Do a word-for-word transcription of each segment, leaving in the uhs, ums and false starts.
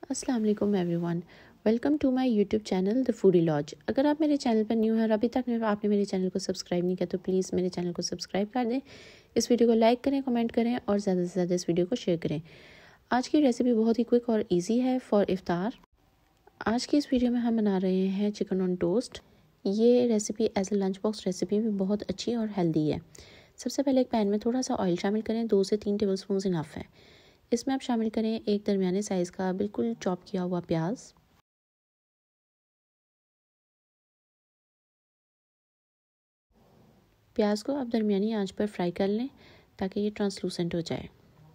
अस्सलाम वालेकुम everyone, welcome to my YouTube channel the foodie lodge. अगर आप मेरे चैनल पर न्यू हैं और अभी तक आपने मेरे चैनल को सब्सक्राइब नहीं किया तो प्लीज़ मेरे चैनल को सब्सक्राइब कर दें, इस वीडियो को लाइक करें, कमेंट करें और ज़्यादा से ज़्यादा इस वीडियो को शेयर करें। आज की रेसिपी बहुत ही क्विक और ईजी है फॉर इफ्तार। आज की इस वीडियो में हम बना रहे हैं चिकन ऑन टोस्ट। ये recipe as a lunch box recipe भी बहुत अच्छी और हेल्दी है। सबसे पहले एक पैन में थोड़ा सा ऑयल शामिल करें, दो से तीन टेबल स्पून इनफ है। इसमें आप शामिल करें एक दरमियाने साइज़ का बिल्कुल चॉप किया हुआ प्याज। प्याज को आप दरमियानी आंच पर फ्राई कर लें ताकि ये ट्रांसलूसेंट हो जाए।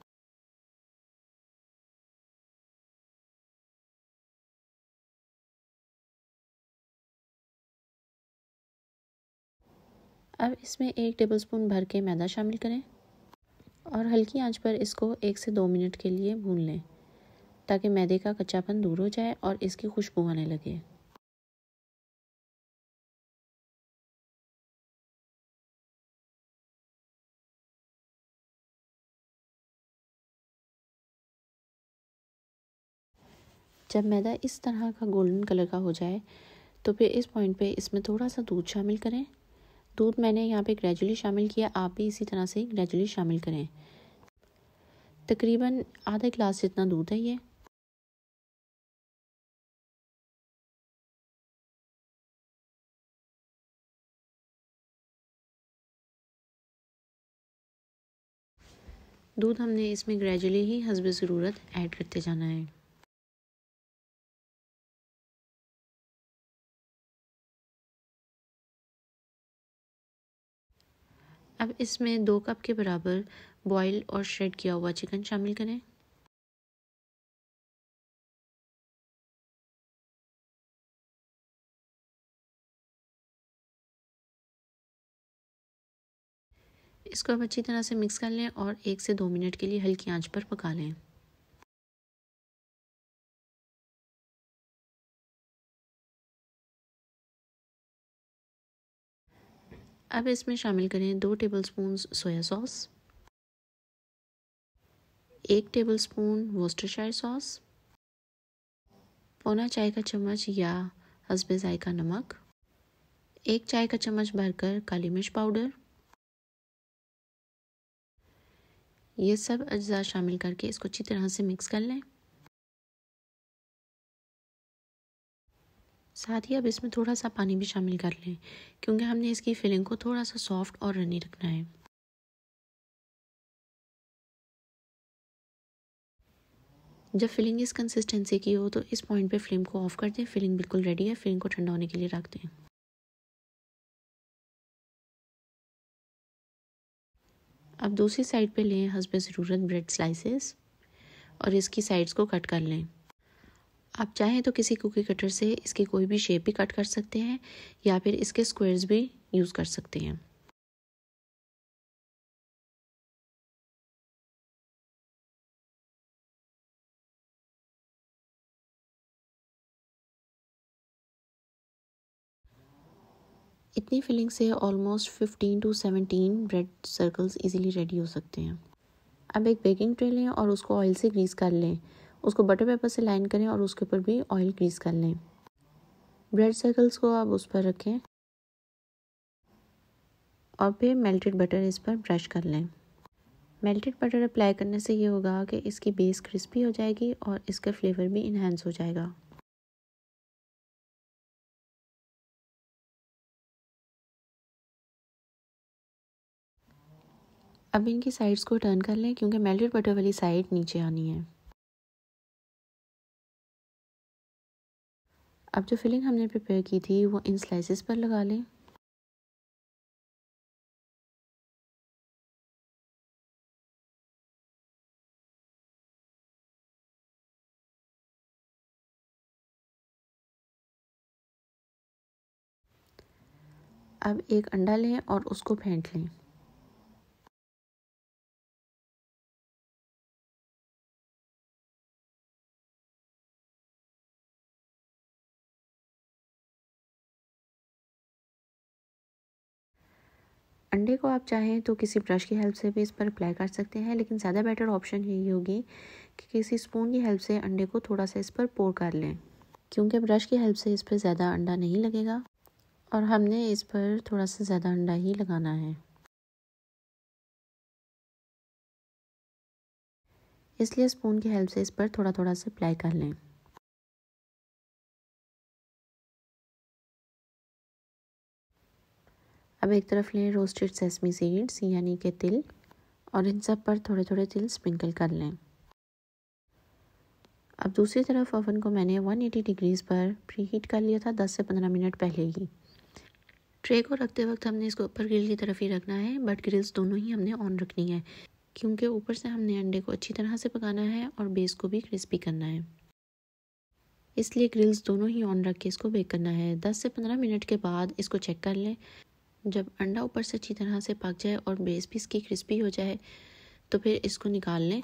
अब इसमें एक टेबलस्पून भर के मैदा शामिल करें और हल्की आंच पर इसको एक से दो मिनट के लिए भून लें ताकि मैदे का कच्चापन दूर हो जाए और इसकी खुशबू आने लगे। जब मैदा इस तरह का गोल्डन कलर का हो जाए तो फिर इस पॉइंट पे इसमें थोड़ा सा दूध शामिल करें। दूध मैंने यहाँ पे ग्रेजुअली शामिल किया, आप भी इसी तरह से ग्रेजुअली शामिल करें। तकरीबन आधा गिलास जितना दूध है ये। दूध हमने इसमें ग्रेजुअली ही हस्बे ज़रूरत ऐड करते जाना है। अब इसमें दो कप के बराबर बॉयल और श्रेड किया हुआ चिकन शामिल करें। इसको अब अच्छी तरह से मिक्स कर लें और एक से दो मिनट के लिए हल्की आंच पर पका लें। अब इसमें शामिल करें दो टेबलस्पून सोया सॉस, एक टेबलस्पून वोस्टरशायर सॉस, पौना चाय का चम्मच या हस्बे जायका नमक, एक चाय का चम्मच भरकर काली मिर्च पाउडर। ये सब अज्जा शामिल करके इसको अच्छी तरह से मिक्स कर लें। साथ ही अब इसमें थोड़ा सा पानी भी शामिल कर लें क्योंकि हमने इसकी फिलिंग को थोड़ा सा सॉफ्ट और रनी रखना है। जब फिलिंग इस कंसिस्टेंसी की हो तो इस पॉइंट पे फ्लेम को ऑफ कर दें। फिलिंग बिल्कुल रेडी है, फिलिंग को ठंडा होने के लिए रख दें। अब दूसरी साइड पे लें हस्बे ज़रूरत ब्रेड स्लाइसेस और इसकी साइड्स को कट कर लें। आप चाहें तो किसी कुकी कटर से इसकी कोई भी शेप भी कट कर सकते हैं या फिर इसके स्क्वायर्स भी यूज़ कर सकते हैं। इतनी फिलिंग से almost fifteen to seventeen bread circles easily ready हो सकते हैं। अब एक बेकिंग ट्रे लें और उसको ऑयल से ग्रीस कर लें। उसको बटर पेपर से लाइन करें और उसके ऊपर भी ऑयल ग्रीस कर लें। ब्रेड सर्कल्स को आप उस पर रखें और फिर मेल्टेड बटर इस पर ब्रश कर लें। मेल्टेड बटर अप्लाई करने से ये होगा कि इसकी बेस क्रिस्पी हो जाएगी और इसका फ्लेवर भी इन्हेंस हो जाएगा। अब इनकी साइड्स को टर्न कर लें क्योंकि मेल्टेड बटर वाली साइड नीचे आनी है। अब जो फिलिंग हमने प्रिपेयर की थी वो इन स्लाइसेस पर लगा लें। अब एक अंडा लें और उसको फेंट लें। अंडे को आप चाहें तो किसी ब्रश की हेल्प से भी इस पर अप्लाई कर सकते हैं, लेकिन ज़्यादा बेटर ऑप्शन यही होगी कि किसी स्पून की हेल्प से अंडे को थोड़ा सा इस पर पोर कर लें, क्योंकि ब्रश की हेल्प से इस पर ज़्यादा अंडा नहीं लगेगा और हमने इस पर थोड़ा सा ज़्यादा अंडा ही लगाना है, इसलिए स्पून की हेल्प से इस पर थोड़ा थोड़ा सा अप्लाई कर लें। अब एक तरफ लें रोस्टेड सेसमी सीड्स यानी कि तिल, और इन सब पर थोड़े थोड़े तिल स्प्रिंकल कर लें। अब दूसरी तरफ ओवन को मैंने एक सौ अस्सी डिग्रीज़ पर प्री हीट कर लिया था दस से पंद्रह मिनट पहले ही। ट्रे को रखते वक्त हमने इसको ऊपर ग्रिल की तरफ ही रखना है, बट ग्रिल्स दोनों ही हमने ऑन रखनी है, क्योंकि ऊपर से हमने अंडे को अच्छी तरह से पकाना है और बेस को भी क्रिस्पी करना है, इसलिए ग्रिल्स दोनों ही ऑन रख के इसको बेक करना है। दस से पंद्रह मिनट के बाद इसको चेक कर लें। जब अंडा ऊपर से अच्छी तरह से पक जाए और बेस भी इसकी क्रिस्पी हो जाए तो फिर इसको निकाल लें।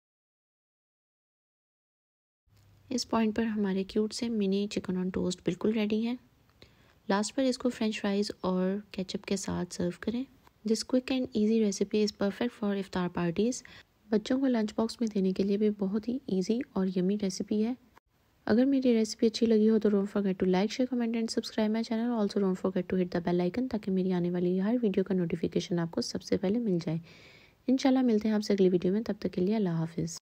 इस पॉइंट पर हमारे क्यूट से मिनी चिकन ऑन टोस्ट बिल्कुल रेडी है। लास्ट पर इसको फ्रेंच फ्राइज़ और केचप के साथ सर्व करें। This quick and easy recipe is perfect for इफ्तार पार्टीज़। बच्चों को लंच बॉक्स में देने के लिए भी बहुत ही ईजी और यमी रेसिपी है। अगर मेरी रेसिपी अच्छी लगी हो तो don't forget to like share comment and subscribe my channel. Also don't forget to hit the bell icon, ताकि मेरी आने वाली हर वीडियो का नोटिफिकेशन आपको सबसे पहले मिल जाए। इंशाल्लाह मिलते हैं आपसे अगली वीडियो में, तब तक के लिए अल्लाह हाफिज़।